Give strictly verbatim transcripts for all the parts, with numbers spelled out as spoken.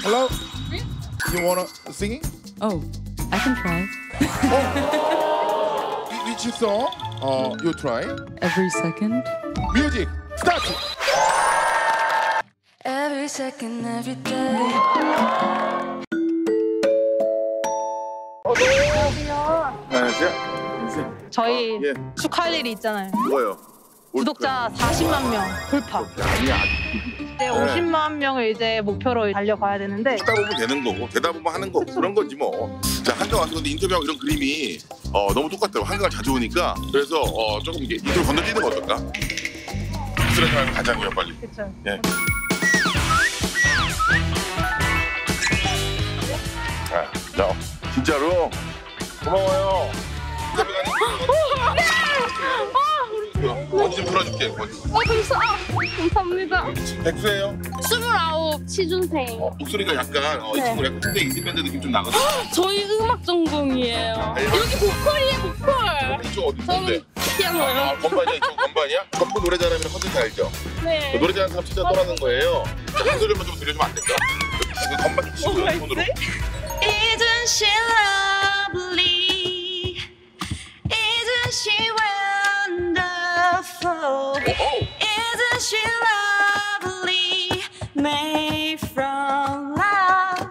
Hello? You wanna singing? Oh, I can try. oh. Which song? Uh, you try. Every second. Music, start. Every second, every day. 안녕하세요. 저희 아, 예. 축하할 일이 있잖아요. 뭐요? 구독자 사십만 명 돌파. 아니야. 이제 오십만 명을 이제 목표로 달려가야 되는데. 듣다 보면 되는 거고 되다 보면 하는 거고 그런 거지 뭐. 자, 한강 와서 근데 인터뷰하고 이런 그림이 어, 너무 똑같더라고. 한강을 자주 오니까. 그래서 어, 조금 이게 인터뷰 건너뛰는 거 어떨까? 쓰레기 말고 가자고요, 빨리. 그쵸. 예. 자, 자, 진짜로 고마워요. 어디 좀 풀어줄게. 어디. 어, 감사, 아, 감사합니다. 백수예요? 스물아홉 취준생. 어, 목소리가 약간 어, 이 네. 친구 약간 군대 인디밴드 느낌 좀 나거든. 저희 음악 전공이에요. 아, 여기 보컬이에요, 보컬. 이쪽 어디 저는 있는데? 피아노요. 아, 건반이야, 이쪽 건반이야? 전부 노래 잘하면 컨텐츠 알죠? 네. 그 노래 잘하는 사람 진짜 떠나는 거예요. 한 소절만 좀 들려주면 안 될까? 그 건반 좀 치고 뭐가 손으로. Isn't she lovely? Isn't she wonderful? Isn't she lovely? Made from love.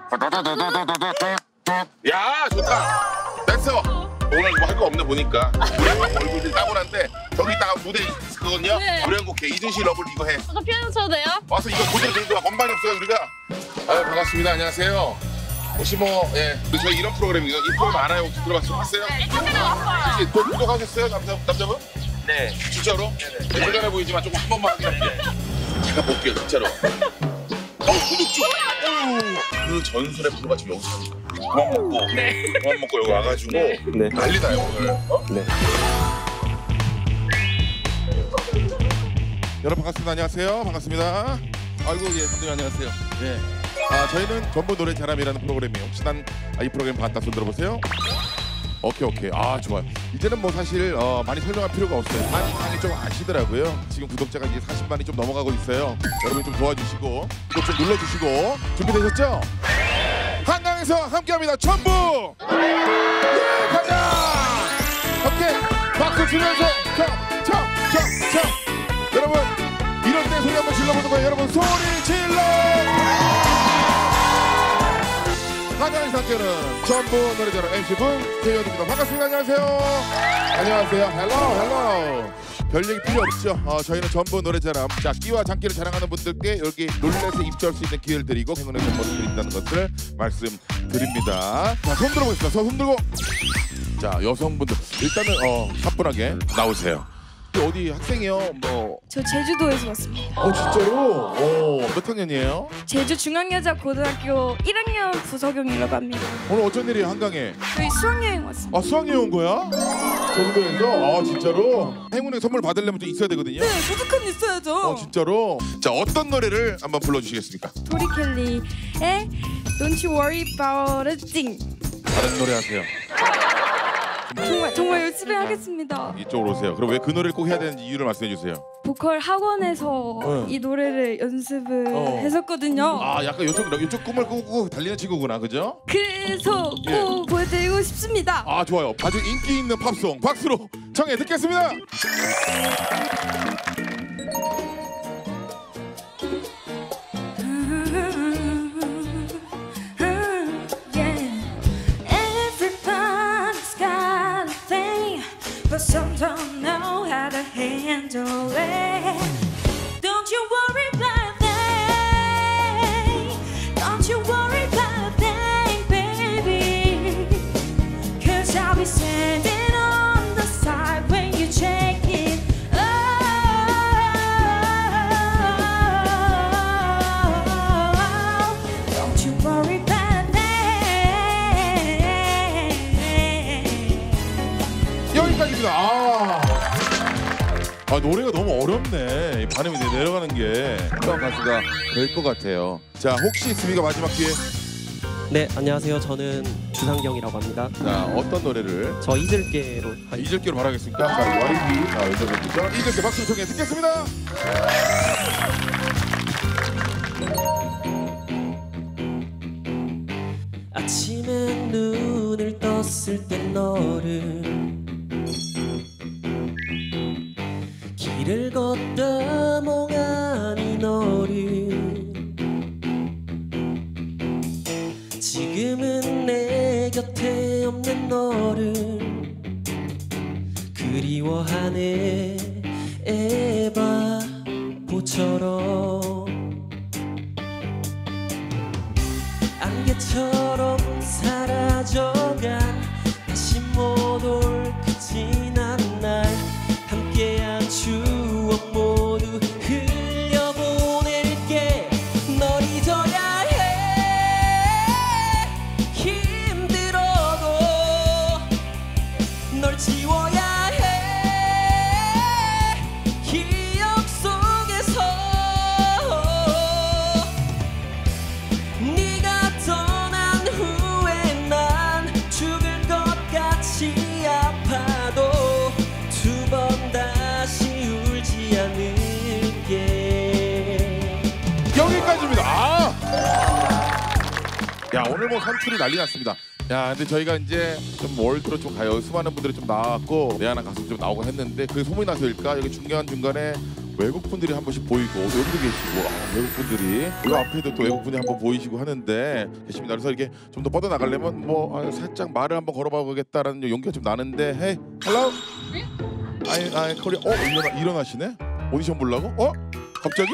야, 좋다. 됐어. 오늘 뭐 할 거 없나 보니까. 우리 얼굴이 따분한데 저기 있다가 무대 있거든요. 네. 노래 한 곡 해. 이준 씨 러블 이거 해. 저 피아노 쳐도 돼요? 와서 이거 도저히 되는 거야. 건반이 없어요 우리가. 아유, 반갑습니다. 안녕하세요. 혹시 뭐 예, 저희 이런 프로그램이요. 이 프로그램 알아요? 혹시 들어봤어요? 봤어요? 네, 카메라 왔어요. 혹시 또 구독하셨어요? 남자, 남자분? 네. 진짜로? 네네. 대단해 보이지만 조금 한 번만 확인할게요. 잠깐 볼게요, 진짜로. 어, 구독 좀! 어우, 그 전설의 프로가 지금 여기서 하니까. 그만 먹고, 네. 그만 먹고 여기 와가지고 네. 난리 나요, 오늘. 어? 네. 여러분 반갑습니다. 안녕하세요. 반갑습니다. 아이고, 예, 선생님 안녕하세요. 예. 아, 저희는 전부 노래 잘함이라는 프로그램이에요. 혹시 난 이 프로그램 봤다 손 들어보세요. 오케이 오케이. 아, 좋아요. 이제는 뭐 사실 어, 많이 설명할 필요가 없어요. 많이 많이 좀 아시더라고요. 지금 구독자가 이제 사십만이 좀 넘어가고 있어요. 여러분 좀 도와주시고 또 좀 눌러주시고. 준비되셨죠? 한강에서 함께합니다. 전부 예, 가자. 오케이, 박수 치면서 청청청청. 여러분 이럴 때 소리 한번 질러보는 거예요. 여러분 소리 질러. 한강에서 함께하는 전부 노래자랑 엠씨분 최현우입니다. 반갑습니다. 안녕하세요. 안녕하세요. 헬로 헬로. 별 얘기 필요 없죠. 어, 저희는 전부 노래자랑. 자, 끼와 장기를 자랑하는 분들께 여기 룰렛에 입주할 수 있는 기회를 드리고 행운의 선물을 드린다는 것을 말씀드립니다. 자, 손 들어보겠습니다. 손 들고. 자, 여성분들 일단은 어, 가뿐하게 나오세요. 어디 학생이요? 뭐? 저 제주도에서 왔습니다. 어, 진짜로? 어, 몇 학년이에요? 제주 중앙여자고등학교 일 학년 부석영이라고 합니다. 오늘 어쩐 일이에요, 한강에? 저희 수학여행 왔습니다. 아, 수학여행 온 거야? 제주도에서? 아, 진짜로? 행운의 선물 받으려면 좀 있어야 되거든요. 네, 소주캔 있어야죠. 어, 진짜로? 자, 어떤 노래를 한번 불러주시겠습니까? 도리켈리의 Don't You Worry About a Thing. 다른 노래 하세요. 정말 정말 열심히 하겠습니다. 이쪽으로 오세요. 그럼 왜 그 노래를 꼭 해야 되는지 이유를 말씀해 주세요. 보컬 학원에서 네. 이 노래를 연습을 어. 했었거든요. 아, 약간 이쪽, 이쪽 꿈을 꾸고 달리는 친구구나, 그죠? 그래서 꼭 예. 보여드리고 싶습니다. 아, 좋아요. 아주 인기 있는 팝송 박수로 청해 듣겠습니다. But some don't know how to handle it. Don't you worry about a thing. Don't you worry about a thing, baby. Cause I'll be standing on the side when you check it out. Don't you worry about a thing. 여기까지입니다. 아, 아 노래가 너무 어렵네. 이 반음이 내려가는 게 어떤 가수가 될 것 같아요. 자, 혹시 있습니까? 마지막 기회. 네, 안녕하세요. 저는 주상경이라고 합니다. 자, 어떤 노래를? 저 잊을게로 아, 잊을게로 바라겠습니다. 자, 와리비. 자, 여자분이죠. 잊을게 박수로 청해 듣겠습니다. 아침에 눈을 떴을 때 너를 길을 걷다 멍하니 너를 지금은 내 곁에 없는 너를 그리워하네 에바보처럼 안개처럼 사라져간 다시 못 올 그 지난 날 함께한 추억 모두 흘려보낼게 널 잊어야 해 힘들어도 널 지워야 해 기억 속에서 네가 떠난 후에 난 죽을 것 같이 아파도 두 번 다시 울지 않을게. 여기까지입니다. 아! 야 오늘 뭐 선출이 난리 났습니다. 야 근데 저희가 이제 좀 월드로 좀 가요. 수많은 분들이 좀 나왔고 레아나 가수 좀 나오고 했는데 그 소문이 나서일까 여기 중간 중간에 외국 분들이 한 번씩 보이고 여기도 계시고 아, 외국 분들이 이 앞에도 또 외국 분이 한 번 보이시고 하는데 계십니다. 그래서 이렇게 좀 더 뻗어 나가려면 뭐 아, 살짝 말을 한번 걸어봐야겠다라는 용기가 좀 나는데 헤이 헬로 아이 아이 코리아 어 일어나 일어나시네 오디션 보려고 어 갑자기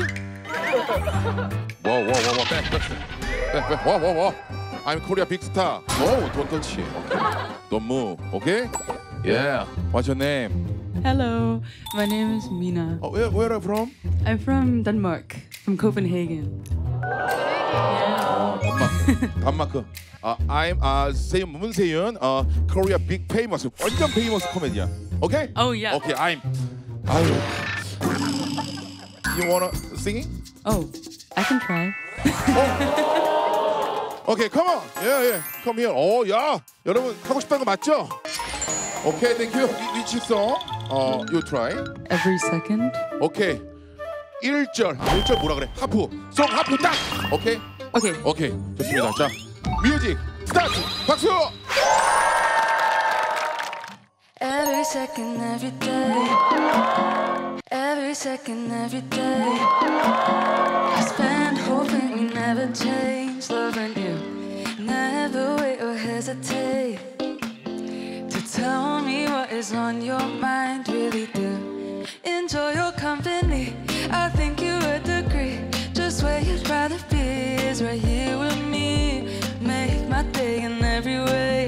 와와와와백백백와와와 I'm Korea big star. No, don't touch. Okay. Don't move. Okay? Yeah. What's your name? Hello, my name is Mina. Oh, where, where are you from? I'm from Denmark, from Copenhagen. 어, 단마크. 단마크. 아, I'm 아 세윤 문세윤. 어, Korea big famous. 완전 famous 코미디언. Okay? Oh yeah. Okay, I'm. 아유. You wanna singing? Oh, I can try. Okay, come on. Yeah, yeah. Come here. 어, 야. 여러분 하고 싶다는 거 맞죠? Okay, thank you. Which song? 어, you try. Every second. 오케이. 일 절. 일 절 뭐라 그래? 하프. 송 하프 딱. 오케이. Okay. 오케이. 좋습니다. 자, 뮤직 스타트. 박수. Every second, every day. Every second, every day. I spend hoping we never change. Loving you. Never wait or hesitate to tell me what is on your mind. Really do enjoy your company. I think you would agree. Just where you'd rather be is right here with me. Make my day in every way.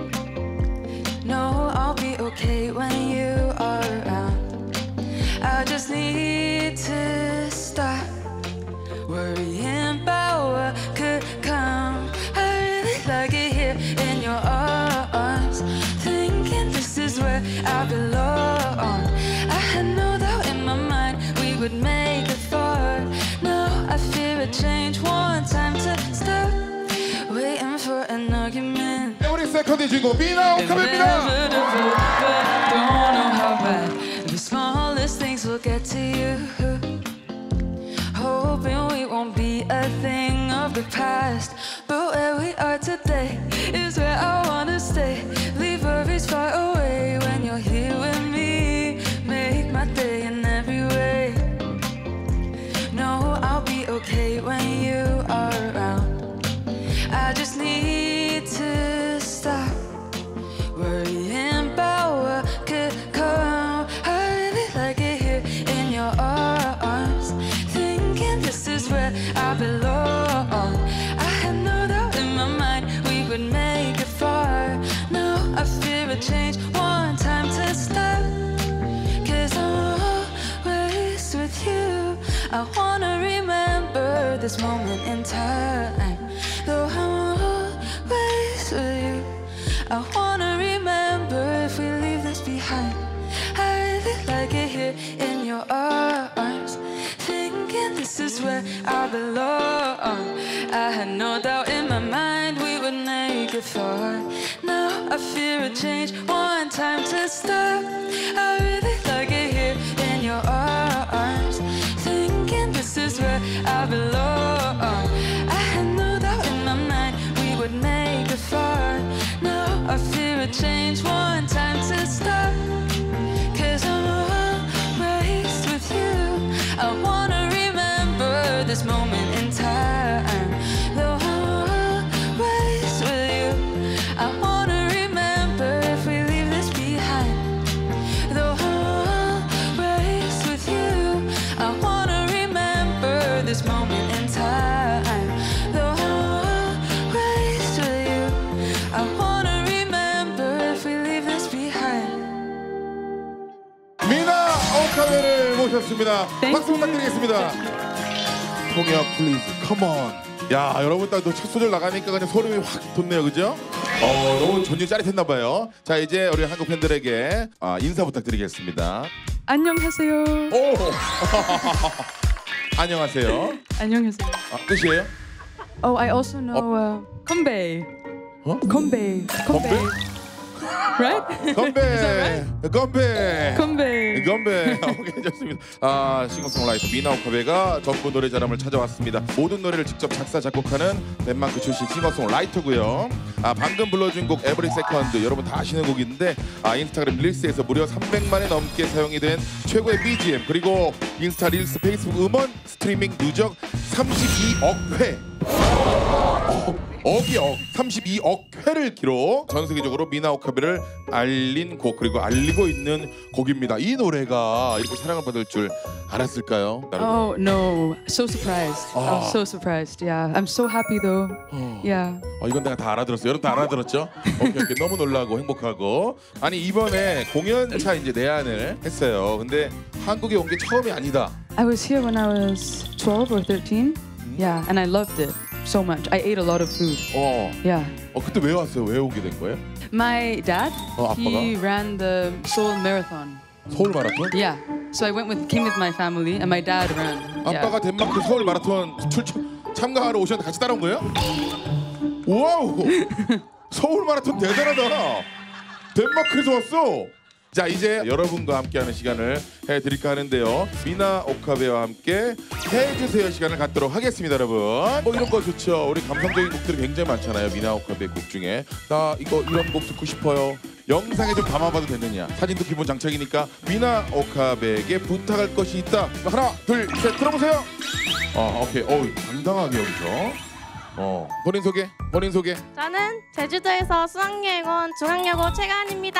No, I'll be okay when you are around. I just need to stop worrying about what could come. I really like it here in your arms, thinking this is where I belong. I had no doubt in my mind we would make it far. Now I fear a change. One time to stop waiting for an argument. 우리 세컨드 주인공 미나 오카메입니다. Don't know how bad the smallest things will get to you. Hoping we won't be a thing of the past, but where we are today is where I wanna stay. Leave worries far away when you're here with me. Make my day in every way. No, I'll be okay when you are around. I just need to stop worrying about what could come. I really like it here in your arms, thinking this is where I belong. I had no doubt in my mind we would make it far. Now I fear a change. One time to stop, 'cause I'm always with you. I wanna remember this moment in time. Though I'm always with you, I wanna remember if we leave this behind. I really like it here in your arms, thinking this is where I belong. I had no doubt in my mind we would make it far. Now I fear a change. One time to stop. I really like it here in your arms, thinking this is where I belong. I had no doubt in my mind we would make it 잘하셨습니다. Thank 박수 you. 부탁드리겠습니다. 송혁 플리즈 컴온. 야 여러분 딱 첫 소절 나가니까 그냥 소름이 확 돋네요, 그죠? 어 너무 전율 짜릿했나봐요. 자 이제 우리 한국 팬들에게 아, 인사 부탁드리겠습니다. 안녕하세요. 오 안녕하세요. 안녕하세요. 아, 끝이에요? Oh, I also know uh, 건배. 어? 건배. 건배. Right? 건배 건배 건배. 건배. 오케이 좋습니다. 아 싱어송라이터 미나 오카베가 전국 노래자랑을 찾아왔습니다. 모든 노래를 직접 작사 작곡하는 덴마크 출신 싱어송라이터고요. 아 방금 불러준 곡 에브리 세컨드 여러분 다 아시는 곡인데 아 인스타그램 릴스에서 무려 삼백만에 넘게 사용이 된 최고의 비지엠 그리고 인스타 릴스 페이스북 음원 스트리밍 누적 삼십이억 회. 억이 억 삼십이억 회를 기록 전 세계적으로 미나 오카베를 알린 곡 그리고 알리고 있는 곡입니다. 이 노래가 이렇게 사랑을 받을 줄 알았을까요? Oh no, so surprised. I was so surprised. Yeah, I'm so happy though. Yeah. 어, 이건 내가 다 알아들었어요. 여러분 다 알아들었죠? 오케이 오케이 너무 놀라고 행복하고 아니 이번에 공연차 이제 내한을 했어요. 근데 한국에 온 게 처음이 아니다. I was here when I was twelve or thirteen. Yeah, and I loved it so much. I ate a lot of food. 어, Yeah. 어 그때 왜 왔어요? 왜 오게 된 거예요? My dad, 어, he ran the Seoul Marathon. 서울 마라톤? Yeah. So I went with came with my family and my dad ran. 아빠가 Yeah. 덴마크 서울 마라톤 출전 참가하러 오셨는데 같이 따라온 거예요? 와우! 서울 마라톤 대단하다. 덴마크에서 왔어. 자 이제 여러분과 함께하는 시간을 해드릴까 하는데요. 미나 오카베와 함께 해주세요 시간을 갖도록 하겠습니다, 여러분. 뭐 이런 거 좋죠. 우리 감성적인 곡들이 굉장히 많잖아요. 미나 오카베 곡 중에 나 이거 이런 곡 듣고 싶어요. 영상에 좀 담아봐도 되느냐? 사진도 기본 장착이니까 미나 오카베에게 부탁할 것이 있다. 하나, 둘, 셋, 들어보세요. 어, 오케이. 어, 당당하게 여기서. 어, 본인 소개, 본인 소개. 저는 제주도에서 수학여행 온 중앙여고 최가은입니다.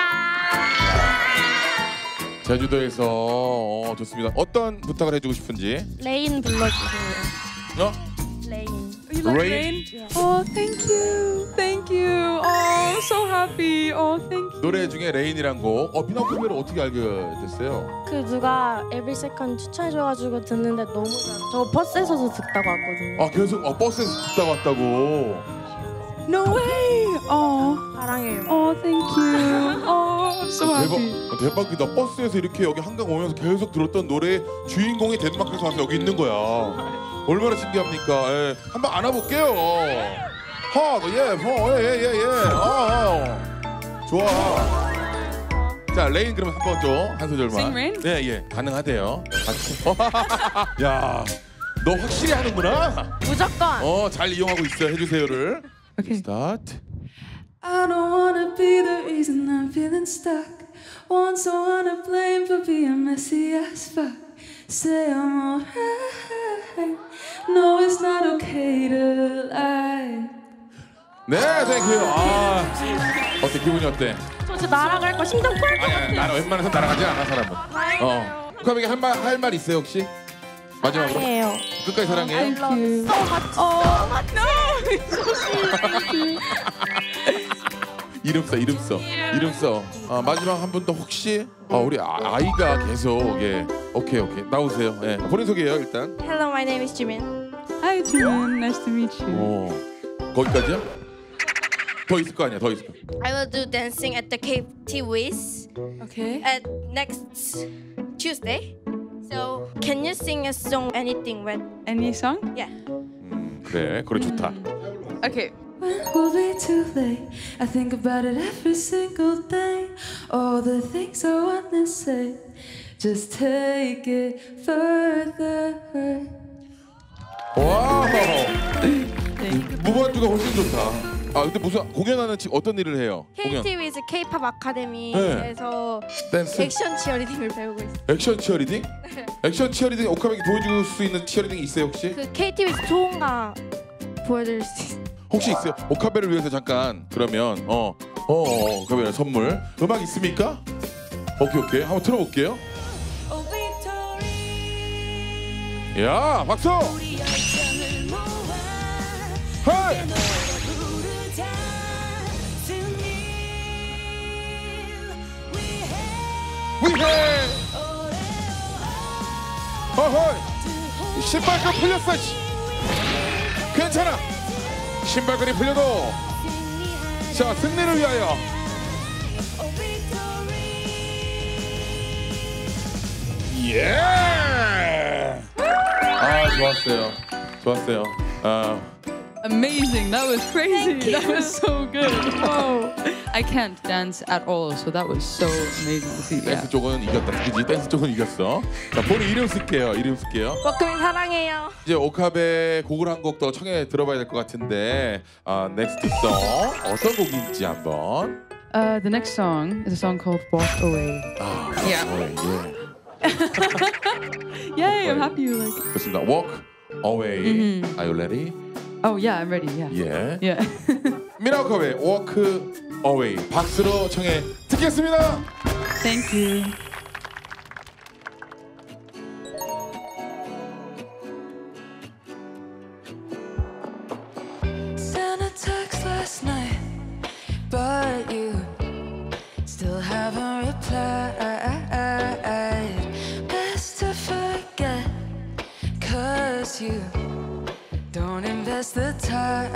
제주도에서 어, 좋습니다. 어떤 부탁을 해주고 싶은지. 레인 불러주세요. 어? 레인. You like Rain? rain? Oh, thank you. Thank you. Oh, I'm so happy. Oh, thank you. 노래 중에 레인이란 곡. 어, 미나 오카베를 어떻게 알게 됐어요? 그 누가 에브리 세컨 추천해줘가지고 듣는데 너무 잘. 저 버스에서도 듣다고 왔거든요. 아, 계속 어, 버스에서 듣다 왔다고. No way. Oh, 사랑해요. oh, thank you. Oh, I'm so 대박, happy. 어, 대박이다. 버스에서 이렇게 여기 한강 오면서 계속 들었던 노래의 주인공이 덴마크에서 와서 여기 있는 거야. 얼마나 신기합니까? 예. 한번 안아볼게요. 하, 예, 어, 예, 예, 예, 예. 아, 아. 좋아. 자, 레인 그러면 한 번 좀 한 소절만. Sing Rain? 네, 예, 가능하대요. 같이. 야, 너 확실히 하는구나. 무조건. 어, 잘 이용하고 있어. 해주세요를. Okay. 스타트. I don't wanna be the reason I'm feeling stuck. Want someone to blame for being messy as fuck. Say I'm alright. No, it's not okay to lie. 네, 땡큐. 아, 어때 기분이 어때? 저 진짜 날아갈 거 심장 꼴. 아니, 아니, 나는 웬만해서 날아가지 않아 사람은. 어. 오카베가 할말 할 말 있어요 혹시? 마지막으로. 사랑해요. 끝까지 사랑해요. Thank you. So much. Oh, so much. 이름 써, 이름 써, 이름 써. 어, 마지막 한 분 더 혹시? 어, 우리 아, 아이가 계속 예, 오케이 오케이 나오세요. 예, 본인 소개해요 일단. Hello, my name is Jimin. Hi, Jimin. Nice to meet you. 어, 거기까지요? 더 있을 거 아니야, 더 있을 거. I will do dancing at the K T Wiz Okay. at next Tuesday. So can you sing a song, anything? When Any song? yeah. 음, 그래, 그래 좋다. Okay. When will be too late? I think about it every single day. All the things I want to say. Just take it further. 와우. Thank you. 무반주가 훨씬 좋다. 아 근데 무슨 공연하는 지 어떤 일을 해요? 공연. K T Wiz K-pop 아카데미에서 댄스. 액션 치어리딩을 배우고 있어요. 액션 치어리딩? 액션 치어리딩 오카베기 보여줄 수 있는 치어리딩 있어요 혹시? 그 K T Wiz 좋은가 보여드릴 수 있어요. 혹시 있어요? 오카베를 위해서 잠깐 그러면 어, 어, 어 오카베 선물 음악 있습니까? 오케이 오케이 한번 틀어볼게요. 야 박수! 헤이! 위해! 어허 신발끈 풀렸어. 씨. 괜찮아. 신발끈이 풀려도 자 승리를 위하여. 예. 아 좋았어요. 좋았어요. 아. Amazing. That was crazy. That was so good. Whoa. I can't dance at all, so that was so amazing to see. Yeah. 댄스 쪽은 이겼다. 그지? 댄스 쪽은 이겼어. 자, 본인 이름 쓸게요. 이름 쓸게요. 워크맨 사랑해요. 이제 오카베 곡을 한 곡 더 청해 들어봐야 될 것 같은데 아, 넥스트 송 어떤 곡인지 한번. Uh, the next song is a song called Walk Away. 아, Yeah. 예, 예. Yay, I'm happy you like it. 좋습니다. Walk away. Mhm. Are you ready? Oh, yeah, I'm ready. Yeah. 예. Yeah. 미나 오카베 Walk away. 박수로 청해 듣겠습니다. Thank you. Sent a text last night, but you still haven't replied. Best to forget, cause you don't invest the time.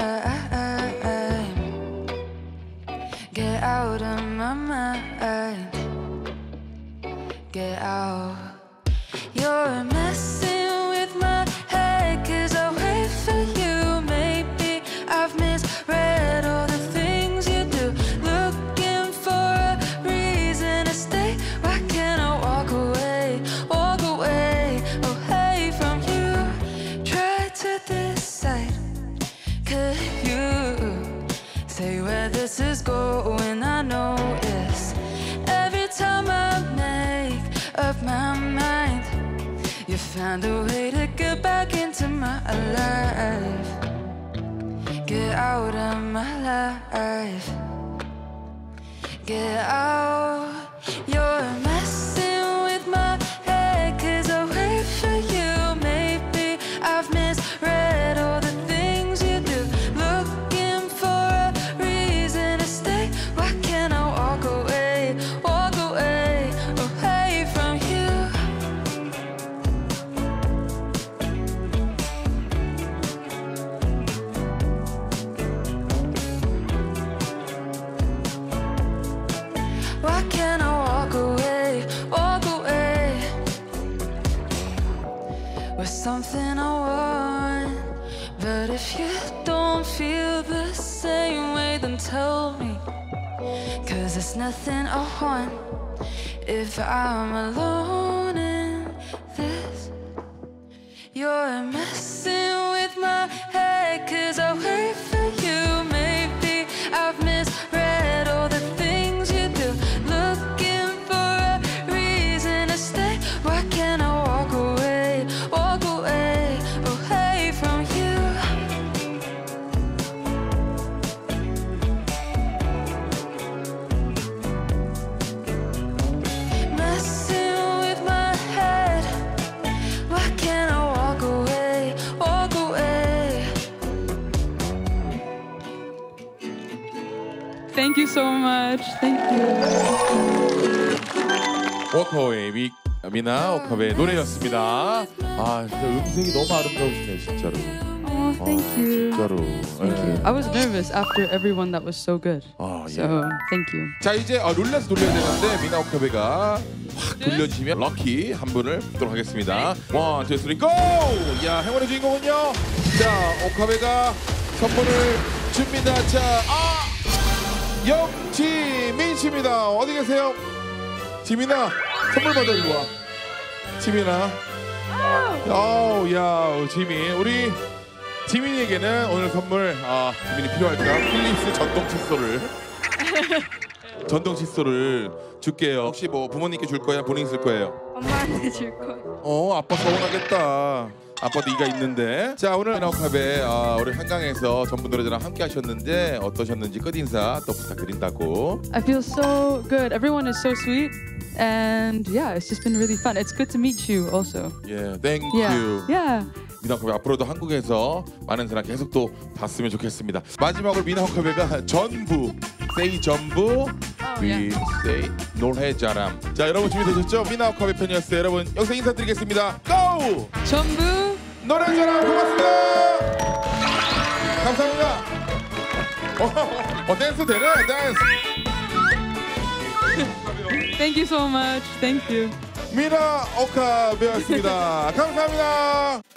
Get out of my mind. Get out. You're messing with my head, cause I wait for you. Maybe I've misread all the things you do. Looking for a reason to stay. Why can't I walk away, walk away, away from you? Try to decide, could you say where this is going? I notice every time I make up my mind, you found a way to get back into my life. Get out of my life. Get out. You're messing with my head, cause I wait for you. Maybe I've misread all the things you do. Looking for a reason to stay. Why can't I walk away, walk away, away from you? Why can't I walk away, walk away with something I want? But if you don't feel the same way, then tell me, cause it's nothing I want if I'm alone in this. You're messing with my head, cause I wait for you. Maybe I've misread all the things you do. Looking for a reason to stay. Why can't I walk away, walk away, away from you? Messing with my head. Why can't I walk away, walk away? Thank you so much. Thank you. Walk away. 미, 미나 오카베의 노래였습니다. 아, 진짜 음색이 너무 아름다우시네, 진짜로. Oh, thank 아, you. 진짜로. Thank you. I was nervous after everyone that was so good. 아, 예. So, thank you. 자, 이제 어, 룰렛을 돌려야 되는데 미나 오카베가 확 돌려주시면 럭키 한 분을 뽑도록 하겠습니다. 원, 투, 쓰리, 고! 야, 행운의 주인공은요. 자, 오카베가 선물을 줍니다. 자, 아! 영지민 씨입니다. 어디 계세요? 지민아, 선물 받아 이리 와. 지민아. 아우, 야, 지민. 우리 지민이에게는 오늘 선물 아, 지민이 필요할까? 필립스 전동 칫솔을 전동 칫솔을 줄게요. 혹시 뭐 부모님께 줄 거야? 본인 쓸 거예요? 엄마한테 줄 거예요. 어, 아빠 서운하겠다. 아빠도 이가 있는데. 자, 오늘 미나오카베 아, 우리 한강에서 전부 노래자랑 함께 하셨는데 어떠셨는지 끝인사 또 부탁드린다고. I feel so good. Everyone is so sweet. And yeah, it's just been really fun. It's good to meet you also. 예, 땡큐. Yeah. Yeah. 미나오카베 앞으로도 한국에서 많은 사랑 계속 또 봤으면 좋겠습니다. 마지막으로 미나오카베가 전부, say 전부, we yeah. say 노래자랑. 자, 여러분 준비되셨죠? 미나오카베 편이었어요. 여러분 여기서 인사드리겠습니다. 고! 전부 전부 노래자랑 고맙습니다. 감사합니다. 어, 어 댄스 되네 댄스. Thank you so much. Thank you. 미나 오카 배웠습니다. 감사합니다.